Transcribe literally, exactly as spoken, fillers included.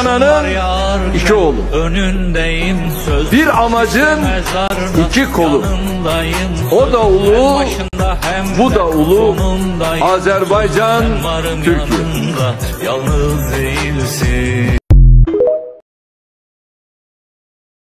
ananın iki oğlu. Bir amacın iki kolu. O da ulu, bu da ulu. Azerbaycan, Türkiye.